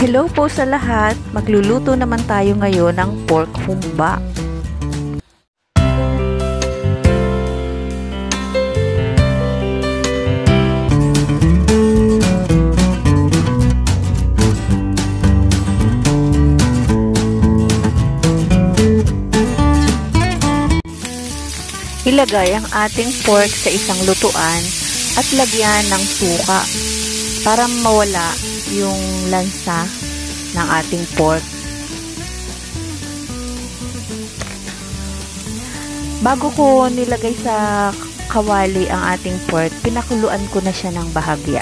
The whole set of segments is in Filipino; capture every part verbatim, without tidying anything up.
Hello po sa lahat! Magluluto naman tayo ngayon ng pork humba. Ilagay ang ating pork sa isang lutuan at lagyan ng suka para mawala yung lansa ng ating pork. Bago ko nilagay sa kawali ang ating pork, pinakuluan ko na siya ng bahagya.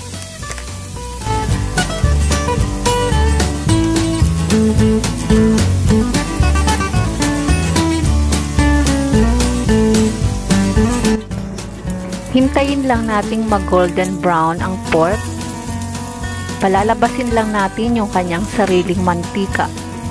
Hintayin lang nating mag-golden brown ang pork. Palalabasin lang natin yung kanyang sariling mantika.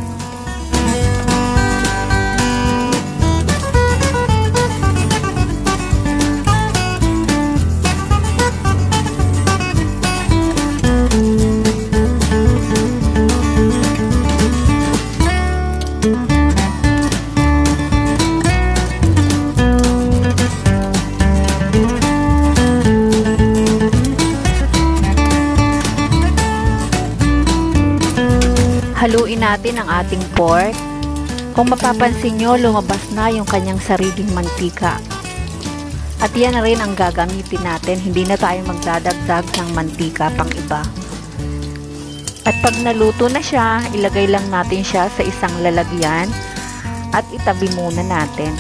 Haluin natin ang ating pork. Kung mapapansin nyo, lumabas na yung kanyang sariling mantika. At yan na rin ang gagamitin natin. Hindi na tayo magdadagdag ng mantika pang iba. At pag naluto na siya, ilagay lang natin siya sa isang lalagyan at itabi muna natin.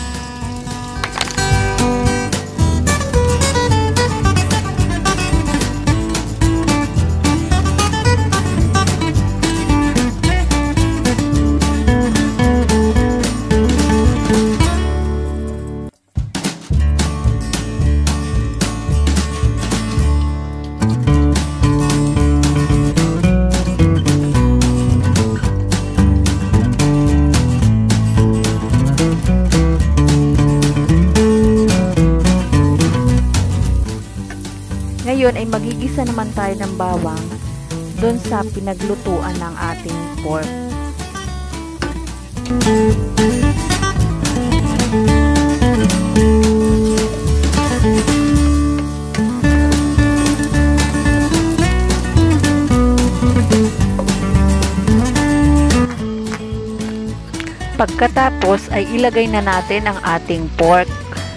Ngayon ay magigisa naman tayo ng bawang doon sa pinaglutuan ng ating pork. Pagkatapos ay ilagay na natin ang ating pork.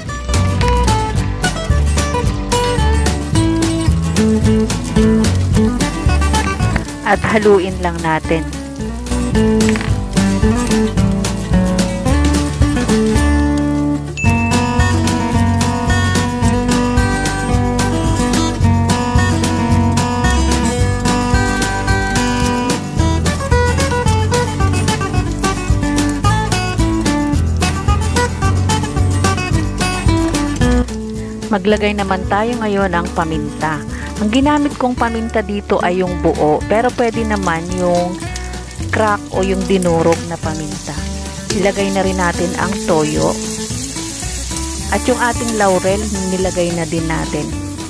At haluin lang natin. Maglagay naman tayo ngayon ng paminta. Ang ginamit kong paminta dito ay yung buo, pero pwede naman yung crack o yung dinurog na paminta. Ilagay na rin natin ang toyo. At yung ating laurel, nilagay na din natin.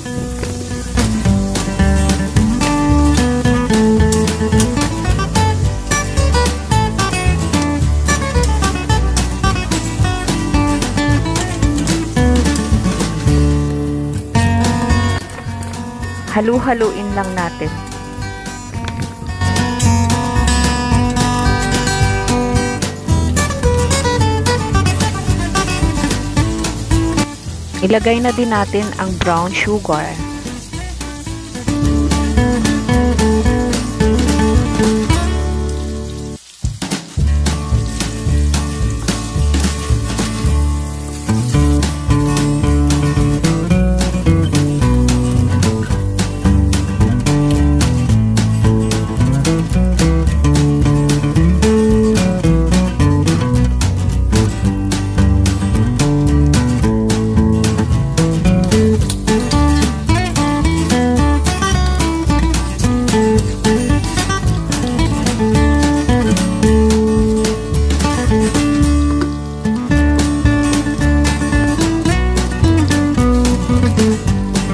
Halu-haluin lang natin. Ilagay na din natin ang brown sugar.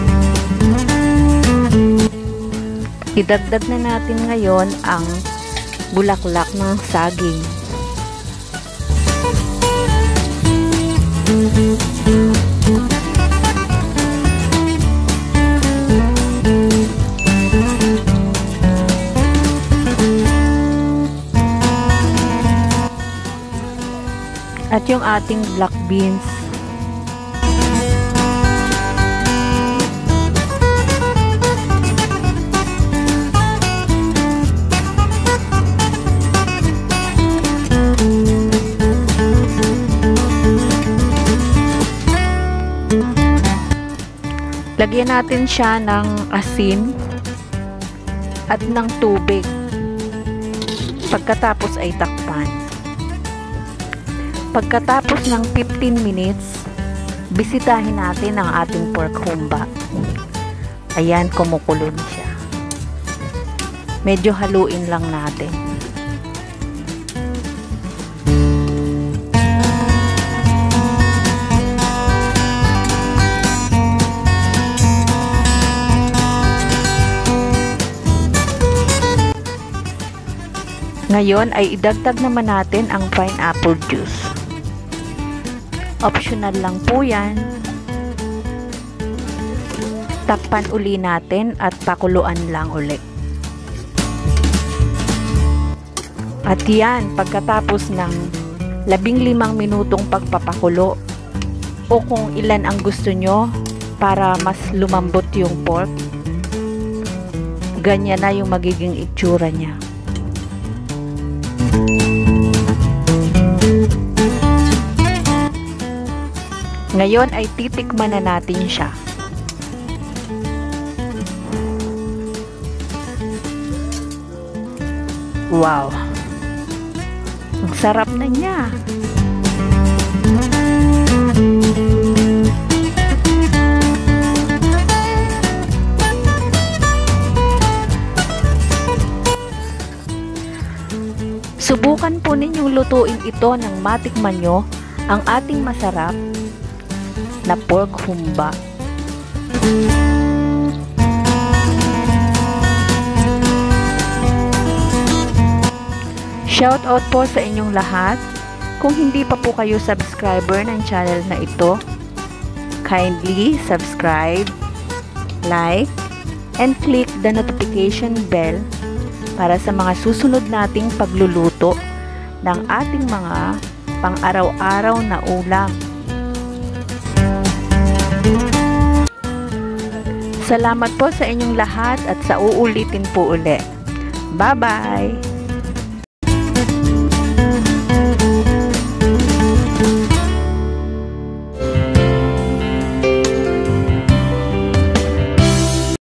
Idagdag na natin ngayon ang bulaklak ng saging. At yung ating black beans. Lagyan natin siya ng asin at ng tubig. Pagkatapos ay takpan. Pagkatapos ng fifteen minutes, bisitahin natin ang ating pork humba. Ayan, kumukulo na siya. Medyo haluin lang natin. Ngayon ay idagdag naman natin ang pineapple juice. Optional lang po yan. Takpan uli natin at pakuluan lang uli. At yan, pagkatapos ng labing limang minutong pagpapakulo o kung ilan ang gusto nyo para mas lumambot yung pork, ganyan na yung magiging itsura niya. Ngayon ay titikman na natin siya. Wow! Ang sarap na niya. Subukan po ninyong lutuin ito nang matikman nyo ang ating masarap na pork humba. Shout out po sa inyong lahat. Kung hindi pa po kayo subscriber ng channel na ito, kindly subscribe, like, and click the notification bell para sa mga susunod nating pagluluto ng ating mga pang-araw-araw na ulam. Salamat po sa inyong lahat at sa uulitin po uli. Bye-bye!